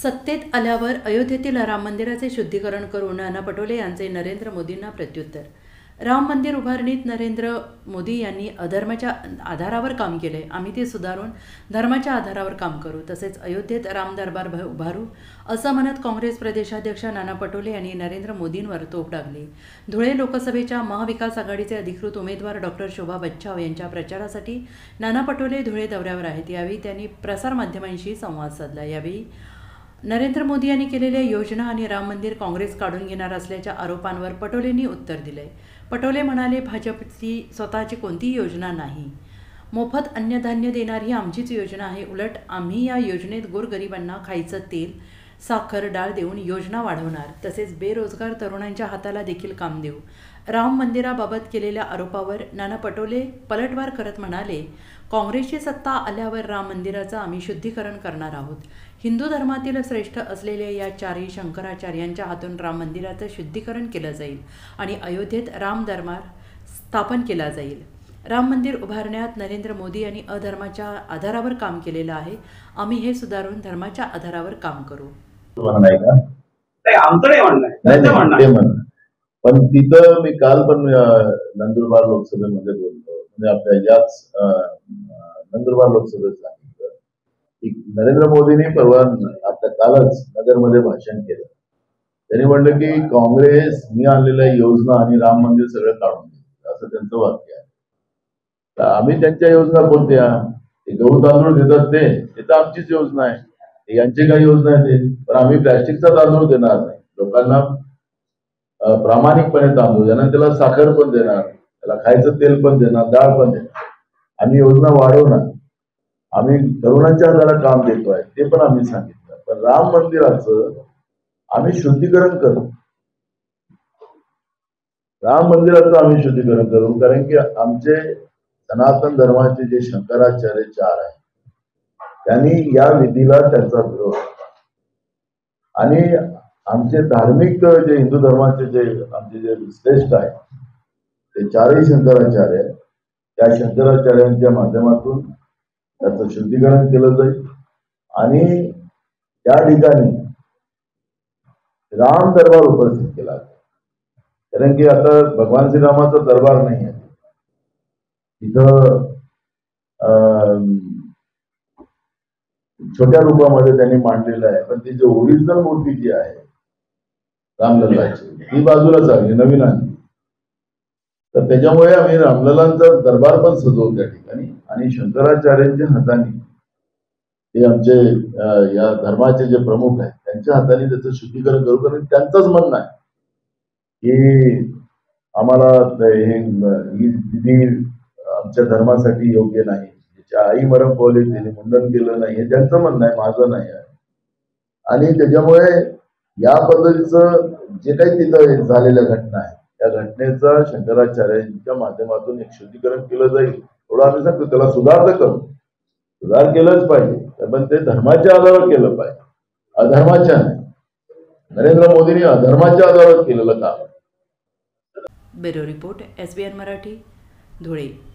सत्तेत आल्यावर अयोध्येतील राम मंदिराचे शुद्धीकरण करून नाना पटोले यांचे नरेंद्र मोदींना प्रत्युत्तर। राम मंदिर उभारणीत नरेंद्र मोदी यांनी अधर्माच्या आधारावर काम केले। आम्ही ते सुधारून धर्माच्या आधारावर काम करू, तसेच अयोध्येत राम दरबार उभारू, असं म्हणत काँग्रेस प्रदेशाध्यक्ष नाना पटोले यांनी नरेंद्र मोदींवर तोफ डागली। धुळे लोकसभेच्या महाविकास आघाडीचे अधिकृत उमेदवार डॉक्टर शोभा बच्छाव यांच्या प्रचारासाठी नाना पटोले धुळे दौऱ्यावर आहेत। यावेळी त्यांनी प्रसारमाध्यमांशी संवाद साधला। यावेळी नरेंद्र मोदी यांनी केलेल्या योजना आणि राम मंदिर काँग्रेस काढून घेणार असल्याच्या आरोपांवर पटोलेंनी उत्तर दिले। पटोले म्हणाले, भाजपची स्वतःची कोणतीही योजना नाही, मोफत अन्नधान्य देणारी आमचीच योजना आहे। उलट आम्ही या योजनेत गोरगरिबांना खायचं तेल, साखर, डाळ देऊन योजना वाढवणार, तसेच बेरोजगार तरुणांच्या हाताला देखील काम देऊ। राम मंदिराबाबत केलेल्या आरोपावर नाना पटोले पलटवार करत म्हणाले, काँग्रेसची सत्ता आल्यावर राम मंदिराचं आम्ही शुद्धीकरण करणार आहोत। हिंदू धर्मातील श्रेष्ठ असलेल्या या चारही शंकराचार्यांच्या हातून राम मंदिराचं शुद्धीकरण केलं जाईल आणि अयोध्येत राम दरबार स्थापन केला जाईल। राम मंदिर उभारण्यात नरेंद्र मोदी यांनी अधर्माच्या आधारावर काम केलेलं आहे। आम्ही हे सुधारून धर्माच्या आधारावर काम करू। पण तिथं मी काल पण नंदुरबार लोकसभेमध्ये बोलतो, म्हणजे आपल्या याच नंदुरबार लोकसभेत सांगितलं की नरेंद्र मोदींनी परवा आपल्या कालच नगरमध्ये भाषण केलं। त्यांनी म्हटलं की काँग्रेस मी आणलेल्या योजना आणि राम मंदिर सगळं काढून घेतलं, असं त्यांचं वाक्य आहे। तर आम्ही त्यांच्या योजना कोणत्या, ते गहू तांदूळ देतात ते तर आमचीच योजना आहे, यांची काही योजना आहे ते, पण आम्ही प्लॅस्टिकचा तांदूळ देणार नाही, लोकांना प्रामाणिकपणे तांदूळ देणार, त्याला साखर पण देणार, त्याला खायचं तेल पण देणार, डाळ पण देणार, आम्ही योजना वाढवणार, आम्ही तरुणांच्या हाताला काम देतोय ते पण आम्ही सांगितलं। पण राम मंदिराचं आम्ही शुद्धीकरण करू, राम मंदिराचं आम्ही शुद्धीकरण करू, कारण की आमचे सनातन धर्माचे जे शंकराचार्य चार आहेत त्यांनी या विधीला त्यांचा विरोध, आणि आमचे धार्मिक जे हिंदू धर्माचे जे आमचे जे श्रेष्ठ आहेत ते चारही शंकराचार्य, त्या शंकराचार्यांच्या माध्यमातून त्याचं शुद्धीकरण केलं जाईल आणि त्या ठिकाणी राम दरबार उपस्थित केला जाईल। कारण की आता भगवान श्रीरामाचा दरबार नाही आहे तिथं, छोट्या रूपामध्ये त्यांनी मांडलेलं आहे, पण ती जी ओरिजिनल मूर्ती जी आहे रामलल्लाची ती बाजूला चालली, नवीन आणली, तर त्याच्यामुळे आम्ही रामलल्लांचा दरबार पण सजवू त्या ठिकाणी, आणि शंकराचार्यांच्या हाताने ते आमचे या धर्माचे जे प्रमुख आहेत त्यांच्या हाताने त्याचं शुद्धीकरण करू, कारण त्यांचंच म्हणणं आहे की आम्हाला ही विधी आमच्या धर्मासाठी योग्य नाही, ज्याच्या आई मरण पावली त्यांनी मुंडन केलं नाही, हे त्यांचं म्हणणं आहे, माझं नाही आहे। आणि त्याच्यामुळे या पद्धतीचं जे काही तिथं झालेल्या घटना आहे त्या घटनेचा शंकराचार्यांच्या माध्यमातून एक शुद्धीकरण केलं जाईल, एवढं आम्ही सांगतो। त्याला सुधार तर करू, सुधार केलंच पाहिजे, पण ते धर्माच्या आधारावर केलं पाहिजे, अधर्माच्या नाही। नरेंद्र मोदींनी अधर्माच्या आधारावर केलेलं काम। Bureau report, SBN Marathi, Dhule.